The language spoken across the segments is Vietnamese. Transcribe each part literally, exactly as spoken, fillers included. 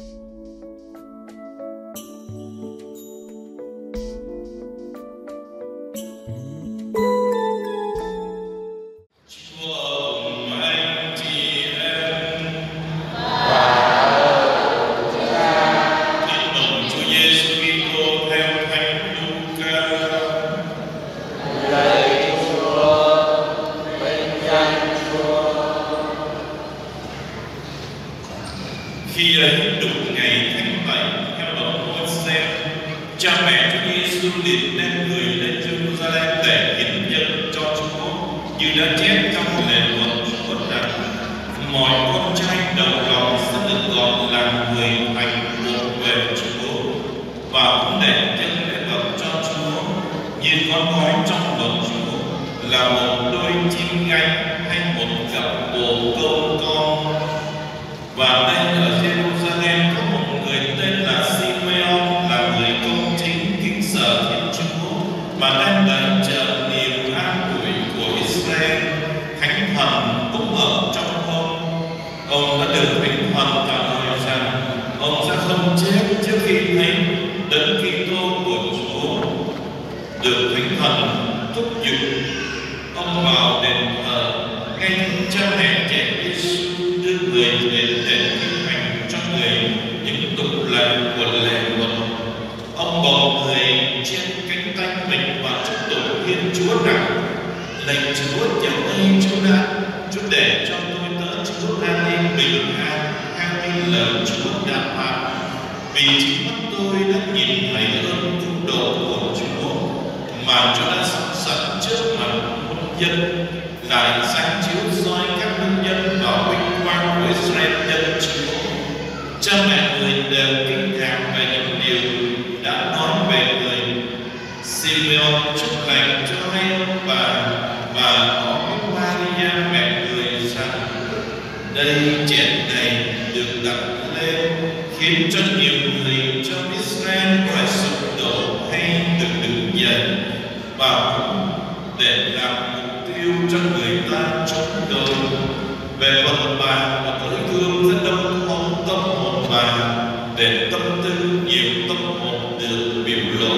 Khi ấy đúng ngày thánh tẩy theo đồng Môi-se, cha mẹ Chúa Giêsu liền đem người lên Jerusalem để hiến dâng cho Chúa, như đã chép trong lề luật Chúa rằng: mọi con trai đầu lòng sẽ được gọi là người thành một về Chúa, và cũng để dâng lễ vật cho Chúa như con gói trong lòng Chúa là một đôi chim gánh hay một cặp bồ câu con. Và đây ở Jerusalem có một người tên là Simeon, là người công chính kính sợ Thiên Chúa và đang đợi chờ niềm an ủi của Israel. Thánh Thần cũng ở trong ông. Ông đã được Thánh Thần trả lời rằng ông sẽ không chết trước khi thấy Đấng Kitô của Chúa. Được Thánh Thần thúc giục, ông vào đền thờ, nghe thấy cha mẹ trẻ Giêsu đưa người đến để thi hành cho người những tục lệ của lề luật. Ông bồng người trên cánh tay mình và chúc tụng Thiên Chúa rằng: lạy Chúa, chào ơn Chúa đã Chúa để cho tôi đỡ Chúa an ninh bình an theo như lời Chúa đã phán, vì chính mắt tôi đã nhìn thấy ơn cứu độ của Chúa mà Chúa đã sẵn sẵn trước mặt muôn dân, lại sáng chiếu soi các hương nhân vào vinh quang của Israel nhân Chúa. Cha mẹ người đều kinh ngạc về những điều đã nói về người. Simeon chúc lành cho hai ông bà và nói với Maria mẹ người rằng: đây chén này được đặt lên khiến cho nhiều người trong Israel phải sụp đổ hay được đứng dậy, và cũng để làm mục tiêu cho người ta chống đối. Về phần bà và tối gương sẽ đông hôn tâm hồn bà, để tâm tư nhiều tâm hồn được biểu lộ.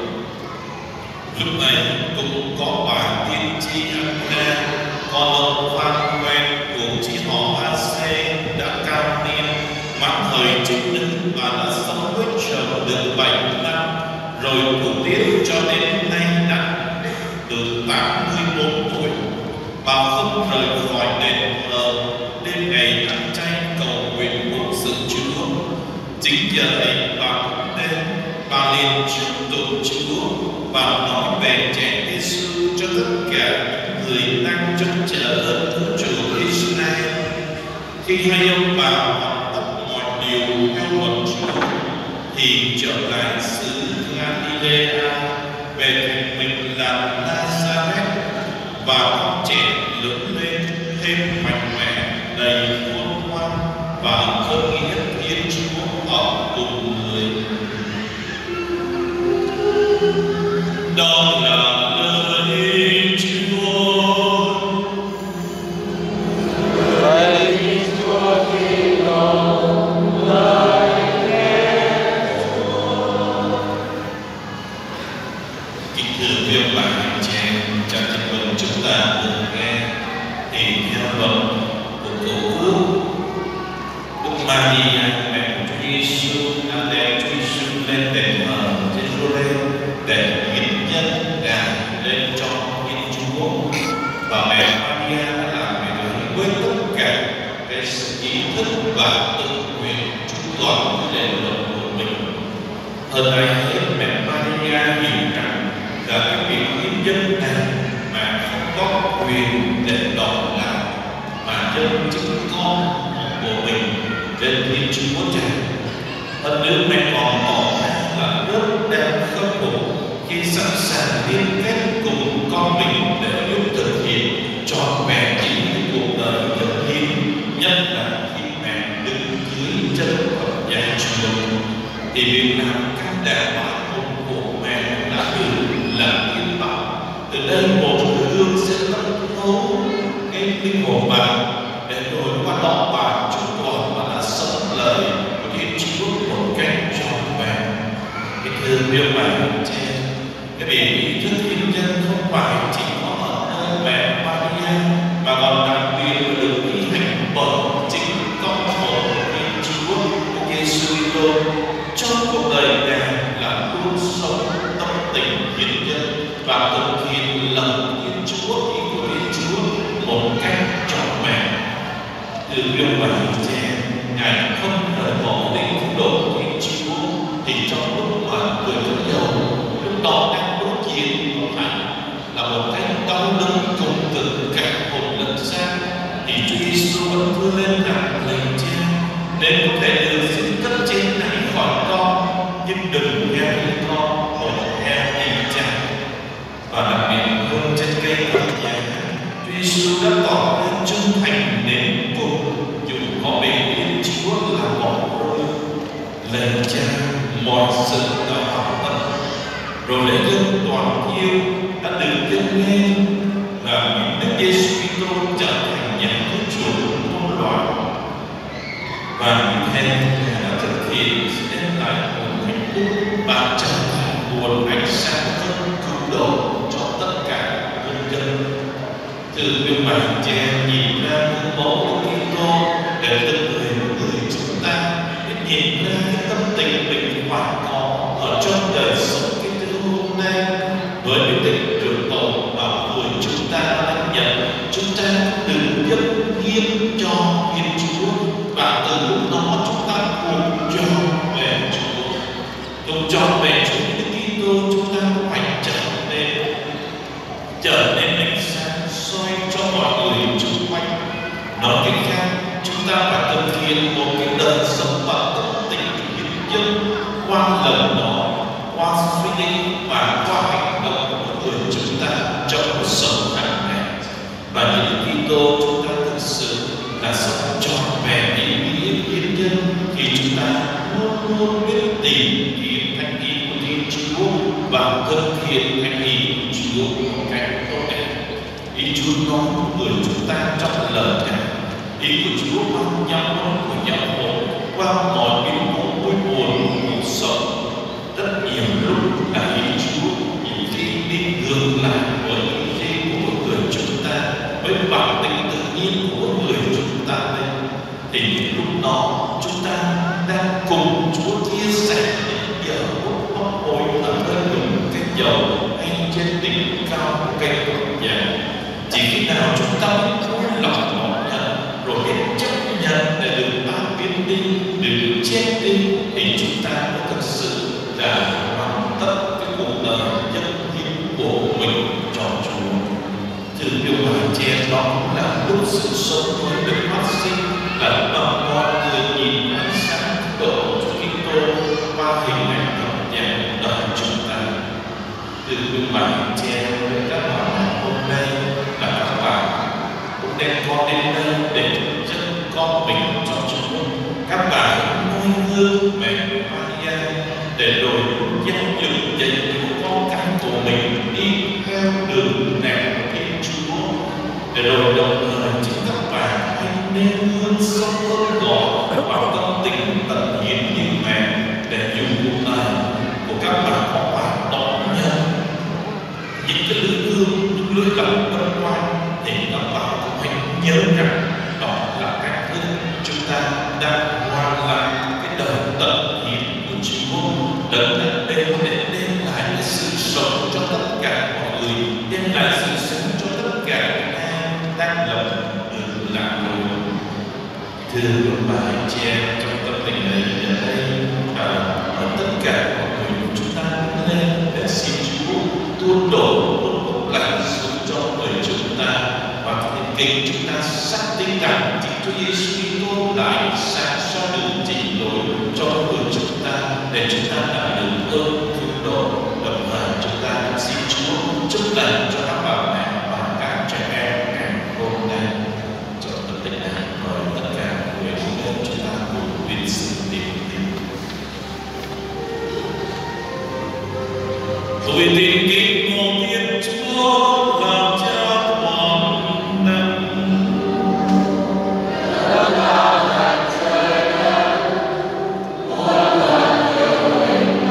Lúc ấy cũng có bà tiên tri Anna, con ông Phan-quen của chi họ A-xê, đã cao niên mãn thời trinh nữ và đã sống với chồng được bảy năm, rồi thủ tiết cho đến nay đã được tám mươi bốn tuổi. Bà không rời khỏi đền thờ đêm ngày ăn chay cầu nguyện phụng sự Chúa. Chính giờ ấy bà cũng đến, bà liền chúc tụng Chúa và nói về trẻ Giêsu cho tất cả người đang trông chờ ơn cứu chuộc Israel. Khi hai ông bà hoàn tất mọi điều theo luật Chúa, thì trở lại xứ Galilea, về thành mình là Nazareth, và con trẻ lớn lên thêm mạnh mẽ, đầy khôn ngoan và ơn nghĩa Thiên Chúa ở cùng người. Đó là lời Chúa. Lời Chúa Kitô, lời nghe Chúa. Kính thưa quý ông bà anh chị em, cha tin mừng chúng ta được nghe thì theo luật của Tổ quốc, Đức Maria mẹ của Chúa Giêsu đã đem Chúa Giêsu lên đền thờ Jerusalem để hiến nhân Ngài lên cho Thiên Chúa, và mẹ Maria đã làm việc ấy với tất cả cái sự ý thức và tự nguyện chu toàn với lễ luật của mình. Hơn ai hết, mẹ Maria hiểu rằng là cái việc hiến dân này mà không có quyền để đòi lại, mà dân chính con của mình trên Thiên Chúa Cha. Hơn nữa, mẹ còn tỏ ra là rất đang khâm phục khi sẵn sàng liên kết cùng con mình để giúp thực hiện trọn vẹn ý cuộc đời nhân hiến, nhất là khi mẹ đứng dưới chân Phật gia Chúa, thì việc làm can đảm bản hồn của mẹ đã được làm thiên bảo. Từ đây một hương sẽ lấp thấu cái linh hồn bạn, để rồi qua đó bạn chúc toàn và đã sống lời của Thiên Chúa yêu bà chị cái vị ý thức thiên nhân không phải chỉ có ở nơi mẹ Maria mà còn đặc biệt là được thi hành bởi chính con một Thiên Chúa Giêsu Kitô trong cuộc đời Ngài là luôn sống tâm tình hiến nhân và thực hiện lời Thiên Chúa ý của Thiên Chúa một cách trọn vẹn. Từ yêu bà chị Ngài không rời bỏ đến cứu độ Thiên Chúa thì trong lúc mà người dẫn đầu lúc đó đang đối diện của Ngài là một cái đau đớn cùng cực cả hồn lẫn xác thì Chúa Giêsu vẫn vươn lên rằng lạy Cha nên có thể được xin cấp trên này khỏi con nhưng đừng theo ý con mà theo ý Cha. Và đặc biệt hơn trên cây thập giá Chúa Giêsu đã tỏ lên trung thành đến cùng dù có bị Thiên Chúa là bỏ rơi. Lạy Cha mọi sự đã hoàn tất rồi lễ dân toàn yêu đã được dâng lên và Đức Giêsu Kitô trở thành nhà cứu chuộc muôn loài và như thế Ngài đã thực hiện sẽ đem lại nguồn hạnh phúc và trở thành nguồn ánh sáng hơn cứu độ cho tất cả nhân dân. Từ việc bài trẻ nhìn ra gương mẫu Đức Kitô để từng người người chúng ta để nhìn ra cái tâm tình mình phải có ở trong đời sống cái thứ hôm nay với cái tình trường tổ mà người chúng ta đã nhận chúng ta đừng nhất nghiêm cho Thiên Chúa và từ lúc đó chúng ta cùng tròn về Chúa cùng tròn về Chúa Đức Kitô chúng ta phải trở nên trở nên ánh sáng soi cho mọi người xung quanh. Nói cách khác chúng ta phải thực hiện một cái đời sống và tâm tình hiến dân qua lời nói, qua suy nghĩ và qua hành động của người chúng ta trong cuộc sống hàng ngày. Và những Kitô chúng ta thực sự là sống trọn vẹn ý nghĩa hiến nhân thì chúng ta luôn luôn biết tìm kiếm thánh ý của Thiên Chúa và thực hiện thánh ý của Chúa một cách tốt đẹp. Ý Chúa nói với người chúng ta trong lời Ngài, ý của Chúa ban nhau của giáo hội qua mọi biến cố vui buồn của cuộc sống. Rất nhiều lúc là ý Chúa nhiều khi đi ngược lại với ý chí của người chúng ta, với bản tính tự nhiên của người chúng ta đây, thì lúc đó chúng ta đang cùng Chúa chia sẻ những giờ phút bốc bối ở nơi cùng cái dầu hay trên đỉnh cao của cây thập giá. Chỉ khi nào chúng ta biết vui lòng đón nhận rồi biết chấp nhận để được tan biến đi, để được chết đi thì chúng ta mới thực sự là hoàn tất cái cuộc đời nhân hiến của mình cho Chúa. Từ điều bài trẻ đó cũng là lúc sự sống mới được phát sinh, là lúc mọi người nhìn ánh sáng của Chúa Kitô qua hình ảnh thập giá đời chúng ta. Từ điều bài trẻ với các bạn hôm nay là các bạn cũng đem con đến đây để dẫn con mình cho Chúa. Các bạn noi gương mẹ Maria để rồi giáo dục dạy dỗ con cái của mình đi theo đường đẹp của Thiên Chúa, để rồi đồng thời chính các bạn hãy nên hương sống ơn gọi và tâm tình tận hiến như mẹ để dùng cuộc đời của các bạn có bạn đón nhận những cái lưỡi hương, những lưỡi lòng vân quang thì các bạn cũng hãy nhớ rằng đó là cách thức chúng ta đang hoàn lại cái đời tận hiến của Chúa, đấng đã đến để đem lại cái sự sống cho tất cả mọi người, đem lại sự sống cho tất cả những ai đang lầm đường lạc lối. Thưa các bạn chị em, trong tâm tình này ở đây và ở tất cả mọi người chúng ta lên để xin Chúa tuôn đổ tuôn phúc lành xuống cho người chúng ta và thiên kinh chúng ta xác tin rằng chính Chúa Giêsu Kitô là ánh sáng soi đường chỉ lối cho người chúng ta để chúng ta đạt được ơn cứu độ. Đồng thời chúng ta xin Chúa chúc lành cho các bà mẹ và các trẻ em ngày hôm nay. Cho tâm tình này mời tất cả người lên chúng ta cùng viên sự niệm tin. Tôi tin kính một Thiên Chúa là Cha toàn năng. Hãy subscribe cho kênh Ghiền Mì Gõ để không bỏ lỡ những video hấp dẫn.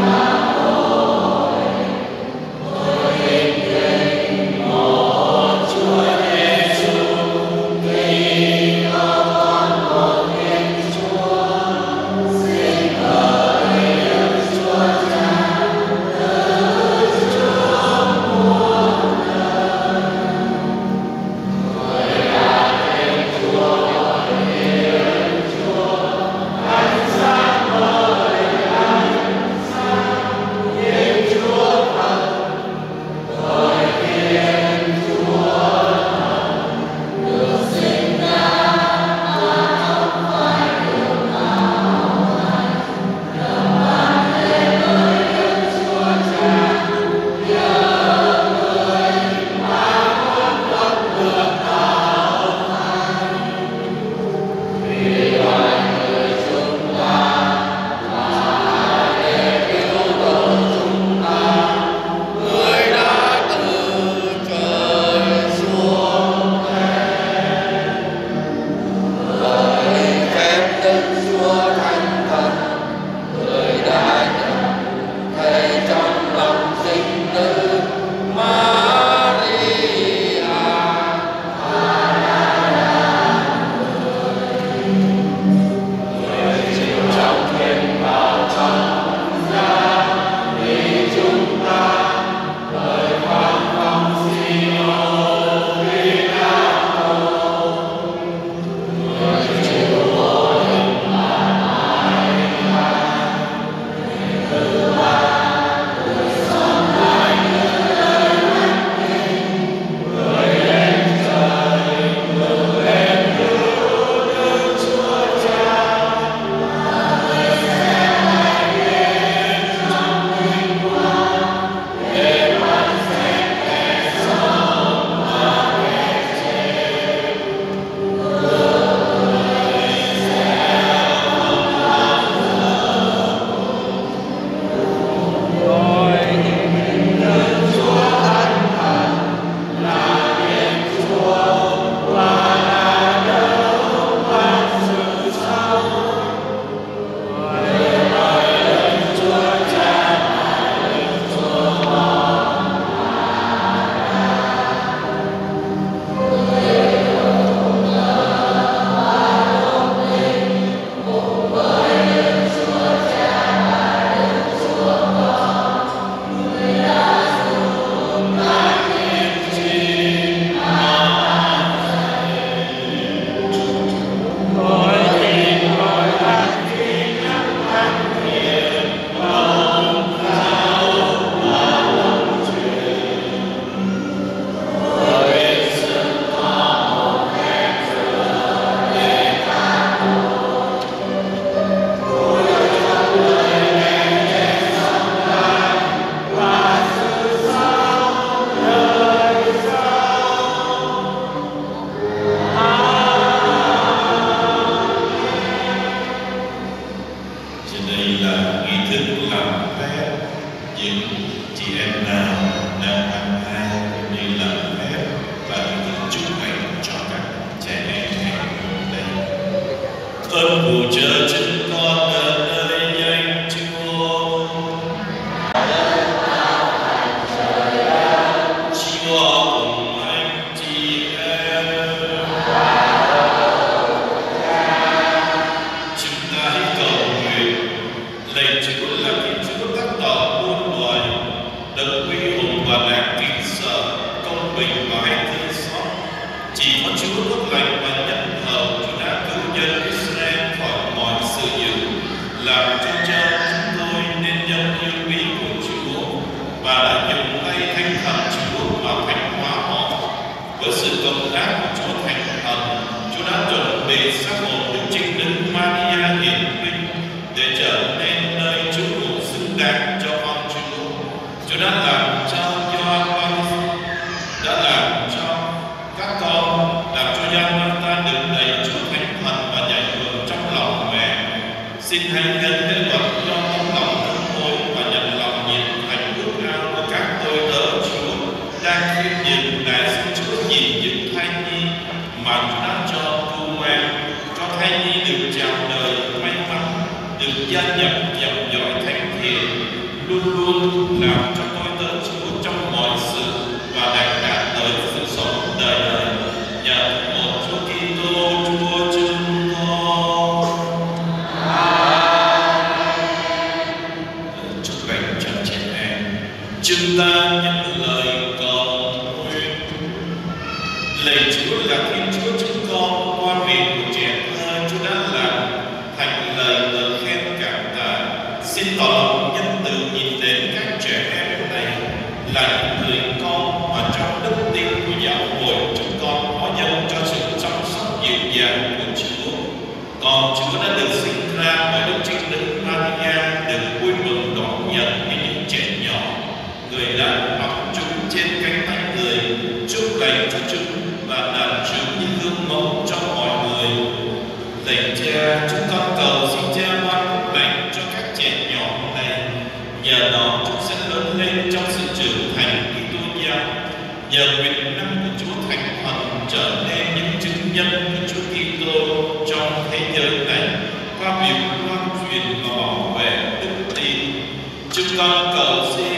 Chúng con cầu xin